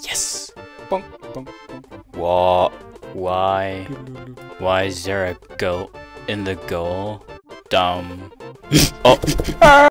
Yes! Bonk, bonk, bonk. What? Why? Why is there a goat in the goal? Dumb. Oh!